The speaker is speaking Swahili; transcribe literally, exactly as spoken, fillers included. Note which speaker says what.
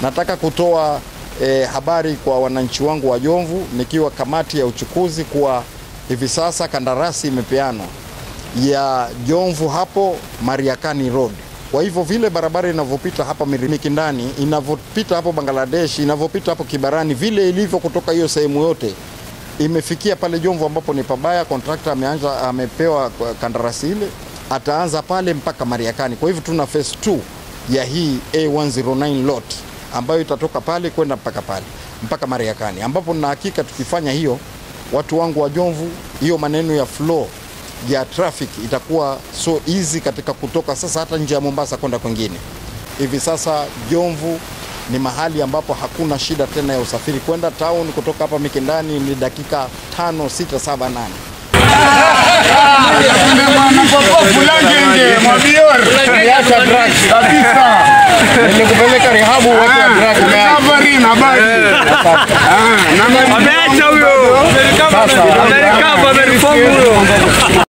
Speaker 1: Nataka kutoa e, habari kwa wananchi wangu wa Jomvu nikiwa kamati ya uchukuzi kuwa hivi sasa kandarasi imepeanwa ya Jomvu hapo Mariakani Road. Kwa hivyo vile barabara inavyopita hapa Mikindani, inavyopita hapo Bangladesh, inavyopita hapo Kibarani, vile ilivyo kutoka hiyo sehemu yote imefikia pale Jomvu ambapo ni pabaya. Contractor ameanza amepewa kandarasi ile, ataanza pale mpaka Mariakani. Kwa hivyo tuna phase two ya hii A one oh nine lot ambayo itatoka pale kwenda mpaka pale mpaka Mariakani, ambapo na hakika tukifanya hiyo, watu wangu wa Jomvu, hiyo maneno ya flow ya traffic itakuwa so easy katika kutoka sasa hata nje ya Mombasa kwenda kwingine. Hivi sasa Jomvu ni mahali ambapo hakuna shida tena ya usafiri kwenda town. Kutoka hapa Mikindani ni dakika tano, sita, saba, nane.